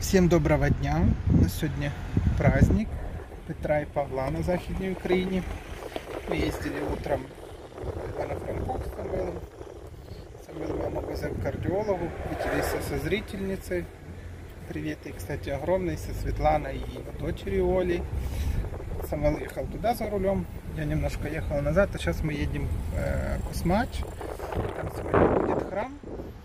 Всем доброго дня! У нас сегодня праздник Петра и Павла на Західній Україні. Мы ездили утром в Ивано-Франковск с Самвелом. Самвел меня повезли к кардиологу, виделись со зрительницей. Привет ей, кстати, огромный, со Светланой и дочерью Олей. Самвел ехал туда за рулем, я немножко ехал назад, а сейчас мы едем в Космач. Там сегодня будет храм.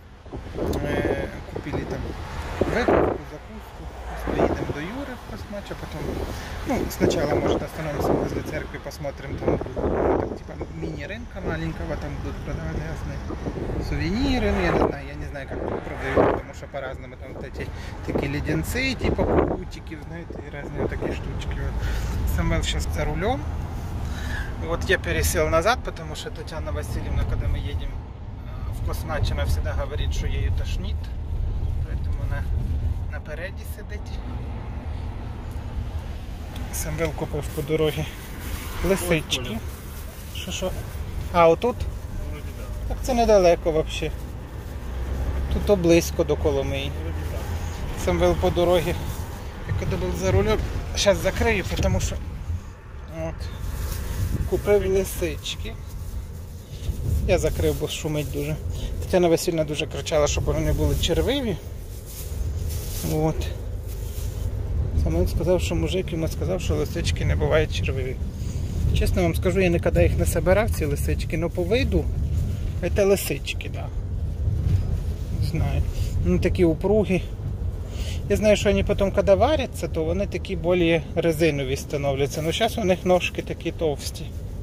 Купили там выпивку, закуску. Поедем до Юры в Космач, а потом, сначала, может, остановимся возле церкви, посмотрим, там будут, типа мини-рынка маленького, там будут продавать разные сувениры, я не знаю, как тут продают, потому что по-разному, там вот эти такие леденцы, типа кутики, знаете, и разные вот такие штучки. Вот. Самвел сейчас за рулем. Вот я пересел назад, потому что Татьяна Васильевна, когда мы едем в Космач, она всегда говорит, что ею тошнит, поэтому она напереді сидить. Самвел купив по дорозі лисички. Що? А, отут? Так це недалеко взагалі. Тут близько до Коломиї. Самвел по дорозі, коли був за рулем, зараз закрию, тому що купив лисички. Я закрив, бо шумить дуже. Тетяна Васильівна дуже кричала, щоб вони були червиві. От. Самвел сказав, що мужик йому сказав, що лисички не бувають червиві. Чесно вам скажу, я ніколи їх не збирав, ці лисички, але по виду це лисички, да. Не знаю. Вони такі упругі. Я знаю, що вони потім, коли варяться, то вони такі більш резинові становляться. Але зараз у них ножки такі товсті.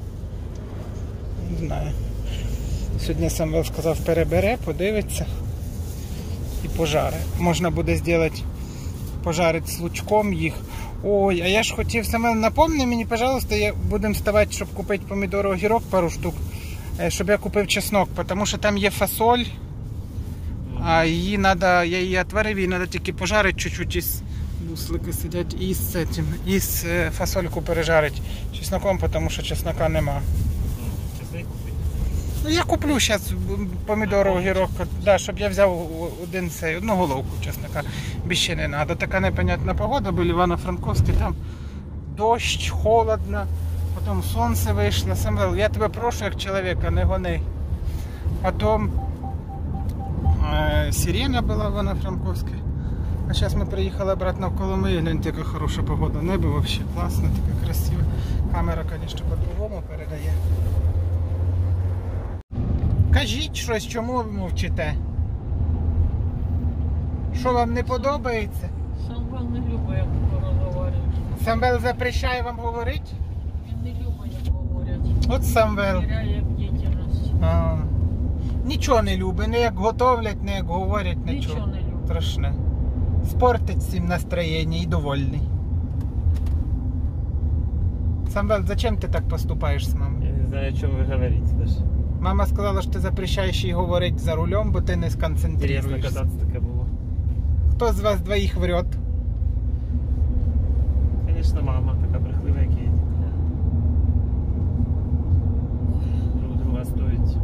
Не знаю. Сьогодні Самвел сказав, перебере, подивиться і пожари. Можна буде зробити, пожарити з лучком їх. Ой, а я ж хотів, Самвел, напомни мені, пожалуйста, будемо ставати, щоб купити помідори, огірок, пару штук, щоб я купив чеснок, тому що там є фасоль, а її треба, я її відварив, її треба тільки пожарити чуть-чуть, із буслики сидять, і з фасольку пережарити чесноком, тому що чеснока нема. Ну, я куплю зараз помідор, огірок, да, щоб я взяв одну головку, чеснока, більше не треба. Така непонятна погода була в Івано-Франковську, там дощ, холодно, потім сонце вийшло. Самвел, я тебе прошу, як чоловіка, не гони. Потім сирена була в Івано-Франковській. А зараз ми приїхали обратно в Коломию, гляньте, яка хороша погода. Небо взагалі класне, таке красиве. Камера, звісно, по-другому передає. Кажіть щось, чому ви мовчите? Що вам не подобається? Самвел не любить, як розговорюєш. Самвел запрещає вам говорити? Він не любить, як говорять. От Самвел. Теряє бдительність. Нічого не любить, не як готовлять, не як говорять, нічого. Нічого не любить. Страшне. Спортить всім настроєння і довольний. Самвел, зачем ти так поступаєш з мамою? Я не знаю, о чем вы говорите даже. Мама сказала, що ти запрещаєш їй говорити за рулем, бо ти не Интересно сконцентруєшся. кататься таке було. Хто з вас двоїх врет? Конечно, мама така брехлива, як є. Друг друга стоїть.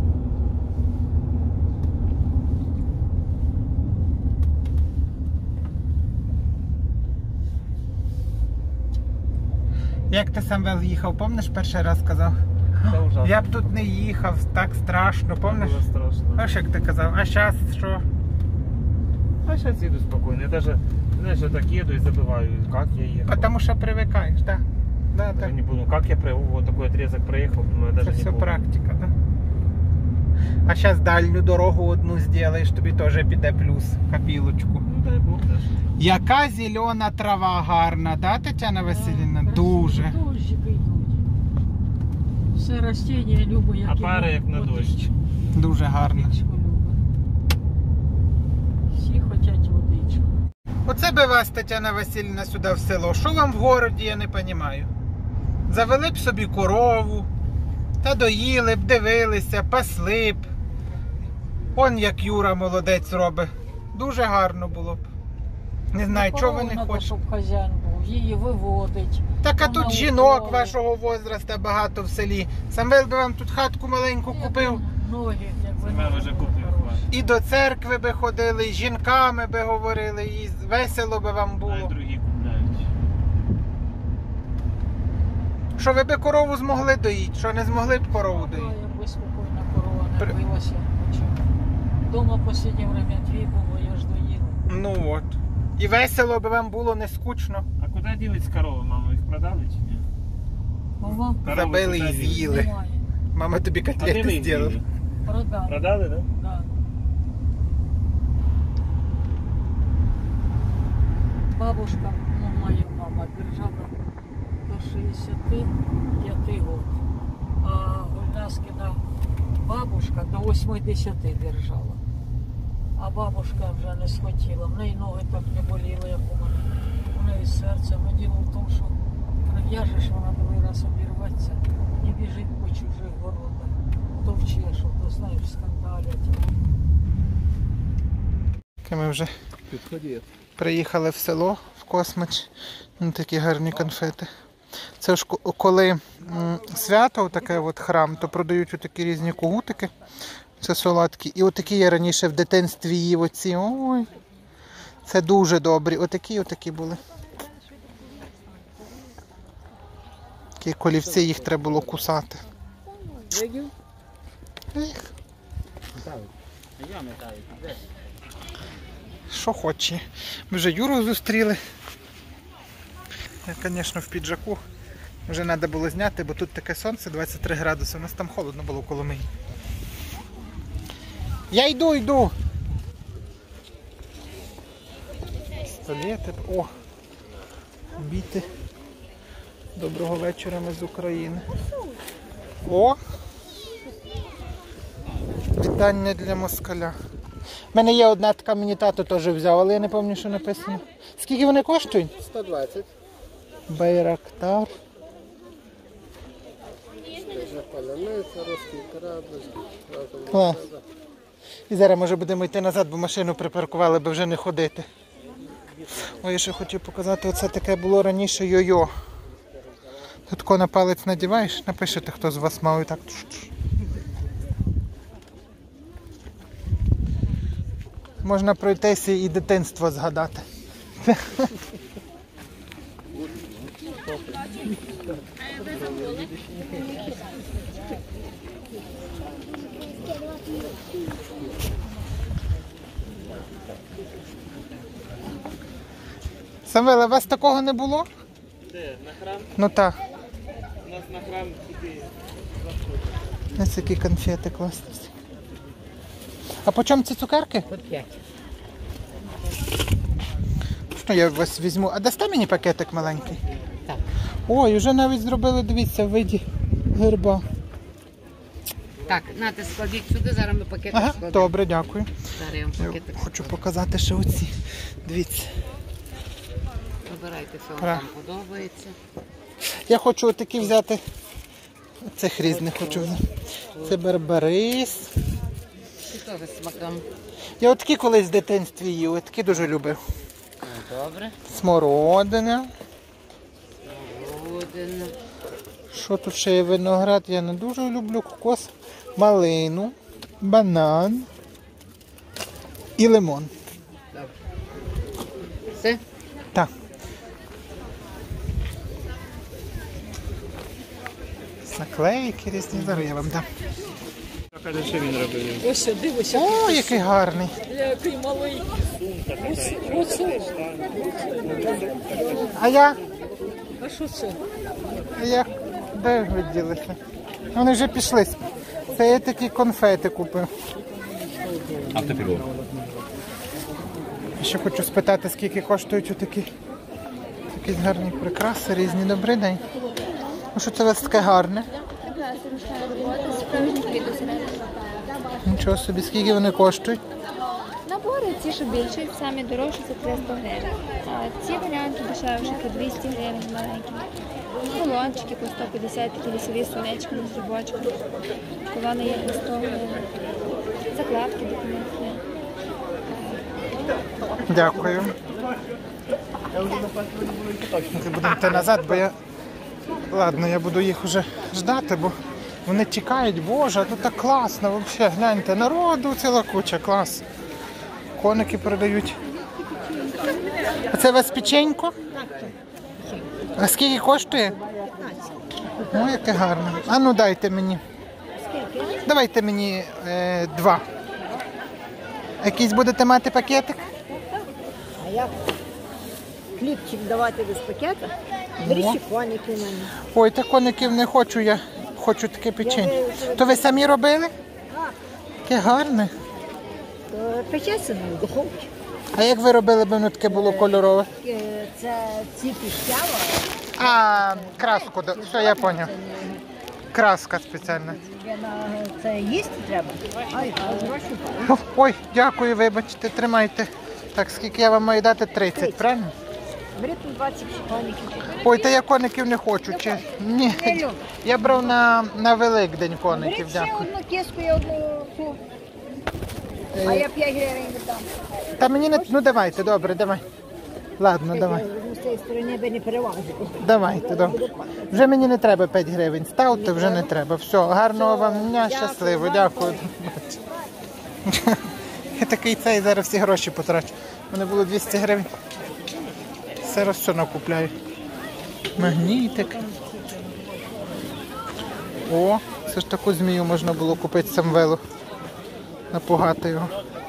Як ти, Самвел, їхав, пам'ятаєш, перший раз казав? Це ужасно. Я б тут не їхав, так страшно, пам'ятаєш? Було страшно. Аж як ти казав, а зараз що? А сейчас еду спокойно. Я даже, знаешь, я так еду и забываю, как я ехал. Потому що привикаєш, так? Да, Даже так. не буду, как я вот такой отрезок проехал, думаю, Це даже не все помню. практика, так? А зараз дальню дорогу одну зробиш, тобі теж піде плюс, копілочку. Ну дай Бог даже. Яка зелена трава гарна, да, Тетяна Васильівна? Дуже. Дощики йдуть. Все растіння любить, як А пари як на дощ. Дуже гарно. Водичку любить. Всі хочуть водичку. Оце би вас, Тетяна Васильівна, сюди в село. Що вам в городі, я не розумію. Завели б собі корову, та доїли б, дивилися, пасли б. Он як Юра молодець робить. Дуже гарно було б. Не знаю, чого ви не Корову надо, хочете. щоб хазяїн був, її виводить. Так а Вона тут жінок уколи. вашого возраста багато в селі. Самвел би вам тут хатку маленьку купив. Ноги, як ви Самвел вже купив. І до церкви би ходили, і з жінками би говорили, і весело би вам А було. другі купляють. Що ви би корову змогли доїти, що не змогли б корову Да, доїти. якби спокійна корова не При- билася. Дома в останнє время 2 було, я ж доїла. Ну от. І весело би вам було, не скучно. А куди ділись корови, мама? Їх продали чи ні? Мама, Корови Забили куди і ділись? з'їли. немає. Мама тобі А де ви котлети їх зробила. діли? Продали. Продали, так? Да. Бабушка, ну, моя мама, держала до 65 год. А Гульнаскина бабушка до 80 держала. А бабушка вже не схватила. В неї ноги так не боліли, як у мене. У неї серце. Но діло в тому, що прив'яжеш, вона другий раз обірветься і біжить по чужих городах. То вчеш, то знаєш, скандалять. Ми вже приїхали в село, в Космач. Ну, такі гарні конфети. Це ж коли свято, таке от храм, то продають такі різні кугутики. Це солодкі. І отакі я раніше в дитинстві їв оці. Ой, це дуже добрі. Отакі були. Такі колівці, їх треба було кусати. Ех. Що хоче. Ми вже Юру зустріли. Я, звісно, в піджаку. Вже треба було зняти, бо тут таке сонце, 23 градуси. У нас там холодно було коло Коломиї. Я йду. Столети. О! Біти. Доброго вечора, ми з України. О! Вітання для москаля. У мене є одна така, мені тато теж взяв, але я не пам'ятаю, що написано. Скільки вони коштують? 120. Байрактар. Паляниця, русський корабль. Клас. І зараз, може, будемо йти назад, бо машину припаркували, бо вже не ходити. Ой, я ще хотів показати, оце таке було раніше йо-йо. Тут тако на палець надіваєш, напишете, хто з вас мав і так. Можна пройтися і дитинство згадати. Самвеле, у вас такого не було? Де? На храм? Ну так. У нас на храм тільки Ось які конфети класні. А по чому ці цукерки? По 5. Ну, я вас візьму. А дасте мені пакетик маленький? Так. Ой, вже навіть зробили, дивіться, в виді герба. Так, нате складіть сюди, зараз ми пакетик Ага, складемо. добре, дякую. Зараз я вам Я пакетик хочу складу. показати ще оці. Дивіться. Вибирайте, що Ра. вам там подобається. Я хочу отакі взяти. Цих різних хочу взяти. Це барбарис. І теж з смаком. Я отакі колись в дитинстві їв, я такі дуже любив. Добре. Смородина. Один. Що тут ще є? Виноград, я не дуже люблю. Кокос, малину, банан і лимон. Все? Так. Наклейки різні, зараз я вам дам. Каже, що він робив. Ось дивися, О, який гарний. який малий. Оце. А я? А що це? А я? Де ви ділися? Вони вже пішли. Це я такі конфети купив. Автопілот. Ще хочу спитати, скільки коштують отакі гарні прикраси, різні. Добрий день. Ну що це у вас таке гарне? Нічого собі, скільки вони коштують? Набори ці, що більші, самі дорожчі це 300 гривень. А ці варіанти дешевші по 200 гривень маленькі. Колончики по 150, такі лісові сонечки з зубочком. Колони є по 100 гривень. Закладки допомогли. Дякую. Ми будемо йти назад, бо я... Ладно, я буду їх вже ждати, бо Вони тікають, боже, тут так класно, взагалі, гляньте, народу ціла куча, клас. Коники продають. А це у вас печенько? А скільки коштує? О, яке гарне. А ну дайте мені. Давайте мені 2. Якийсь будете мати пакетик? А як хлібчик давати без пакета? Беріть коники в мене. Ой, та коників не хочу, я хочу таке печення. То ви самі робили? Яке гарне. То печеться в духовці. А як ви робили, б воно таке було кольорове? Це ці піщава. А, краску, все, я зрозумів. Краска спеціальна. Це їсти треба. Ай, гроші. Ой, дякую, вибачте, тримайте. Так, скільки я вам маю дати? 30, правильно? Беріть 20 коників. Ой, та я коників не хочу. Ні, я брав на Великдень коників, Беріть ще дякую. одну кіску і одну цю. А я 5 гривень дам. Та мені не... Ну давайте, добре, давай. Ладно, давай. З цієї сторони би не переважити. Давайте, добре. Вже мені не треба 5 гривень. Ставте, вже не треба. Все, гарного вам дня, щасливо, дякую. Я такий цей зараз всі гроші потрачу. У мене було 200 гривень. Зараз все накупляю. Магнітик. О, це ж таку змію можна було купити Самвелу. Напугати його.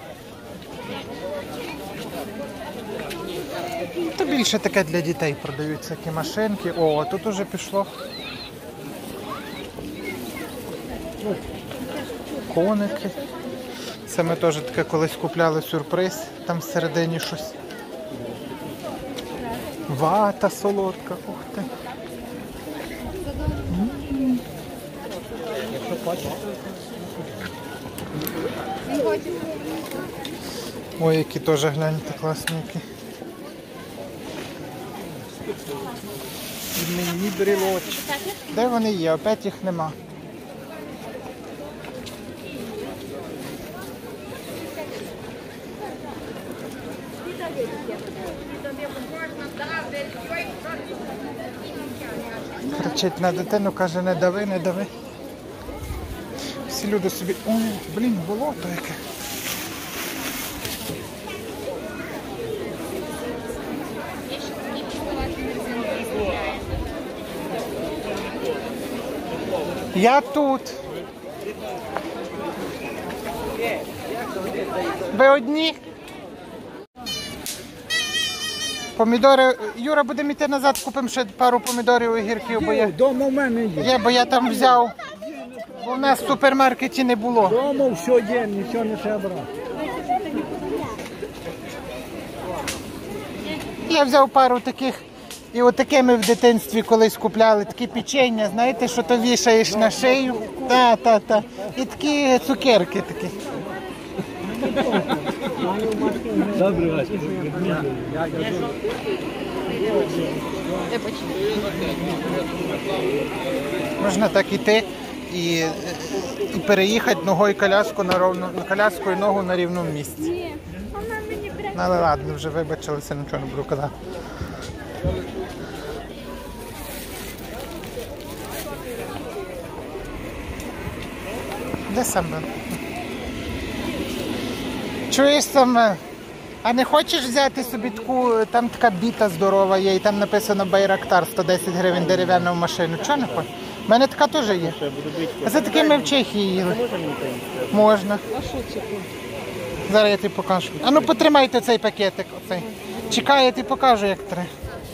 Та більше таке для дітей продають всякі машинки. О, тут уже пішло. Коники. Це ми теж таке колись купляли сюрприз, там всередині щось. Вата солодка, ух ти. Ой, які теж гляньте класні які. І мені брілочки. Де вони є? Опять їх нема. Кричить на дитину, каже, не дави, не дави. Всі люди собі... О, блін, болото яке. Я тут. Ви одні? Помідори. Юра, будемо йти назад, купимо ще пару помідорів і огірків, бо я... Дома в мене є. Бо я там взяв. Бо в нас в супермаркеті не було. Дома все є, нічого не треба брати. Я взяв пару таких. І отаке ми в дитинстві колись купляли, такі печення, знаєте, що то вішаєш на шию. Та. І такі цукерки такі. Добре, Вася. Можна так іти і переїхати ногою коляску на ровну, коляскою ногу на рівному місці. Ну, але ладно, вже вибачилися, нічого не буду казати. Де Самвел? Чуєш, Самвел? А не хочеш взяти собі таку, там така біта здорова є, і там написано Байрактар, 110 гривень дерев'яну машину. Чого не хочеш? У мене така теж є. А це таке ми в Чехії їли. Можна. А що це? Зараз я тобі покажу. А ну потримайте цей пакетик. Оцей. Чекай, я тобі покажу, як треба.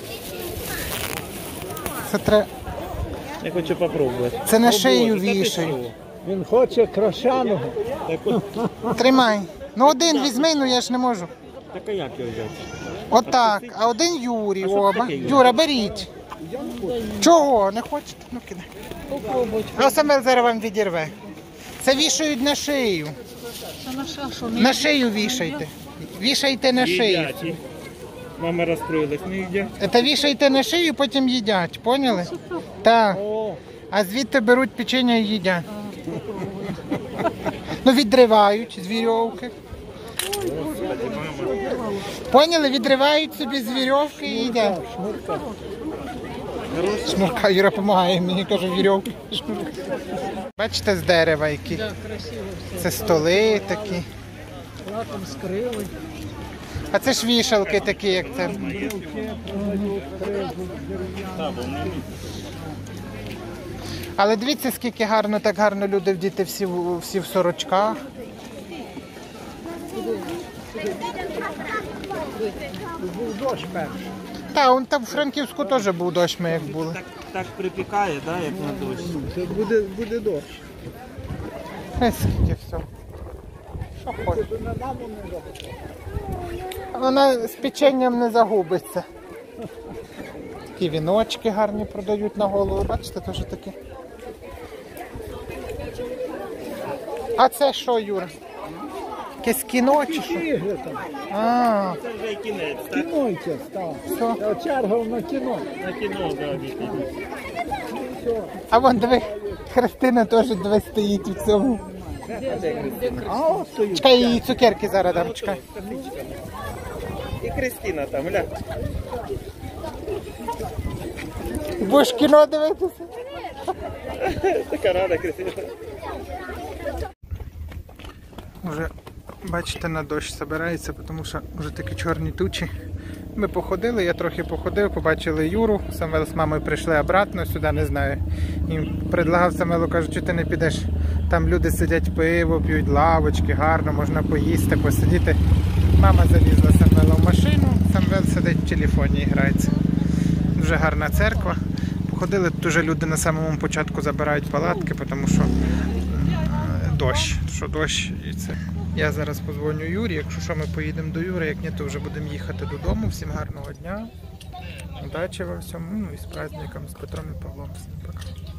Це треба. Я хочу попробувати. Це на шию вішають. Він хоче крашаного. Тримай. Ну один візьми, ну я ж не можу. Так а як його взяти? Отак. А один Юрій що це оба. таке, Юрій? Юра, беріть. Чого? Не хочете? Ну кидай. А Самвел зараз вам відірве. Це вішають на шию. Це наша, що На шию вішайте. Вішайте на шию. Їдять. Мама розстроїлась, не їдять. Це вішайте на шию, потім їдять. Поняли? Так. А звідти беруть печення і їдять. Ну відривають з вірьовки. Поняли? Відривають собі з вірьовки і їдять. Шнурка Юра допомагає мені, каже, вірьовки. Бачите, з дерева які. Да, красиво все. Це столи такі. Лаком скрили. А це ж вішалки такі, як це. Але дивіться, скільки гарно, так гарно люди вдіти всі в сорочках. Був дощ перший. Та, он там в Франківську теж був дощ, ми як були. Так припікає, да, як на дощ. Це буде дощ. Скільки всього. Що хочеш. На даму не робить. Вона з печенням не загубиться. Такі віночки гарні продають на голову. Бачите, теж такі. А це що, Юра? Якесь кіно чи що? Ігри там. А, Це вже кінець, так? Кіно йде став. все. Я чергав на кіно. На кіно, да, А вон, диви, Христина теж диви стоїть у цьому. А от стоїть. Чекай, їй цукерки зараз дам, чекай. І Кристина там, гля. Будеш кіно дивитися? Така рада, Кристина. Вже, бачите, на дощ збирається, тому що вже такі чорні тучі. Ми походили, я трохи походив, побачили Юру, Самвел з мамою прийшли обратно сюди, не знаю. Їм предлагав Самвелу, кажу, чи ти не підеш, там люди сидять, пиво, п'ють, лавочки, гарно, можна поїсти, посидіти. Мама залізла Самвела в машину, Самвел сидить в телефоні і грається. Дуже гарна церква. Походили, тут вже люди на самому початку забирають палатки, тому що дощ і це. Я зараз позвоню Юрі, якщо що, ми поїдемо до Юри, як ні, то вже будемо їхати додому. Всім гарного дня, удачі во всьому, ну і з праздником, з Петром і Павлом. Всім пока.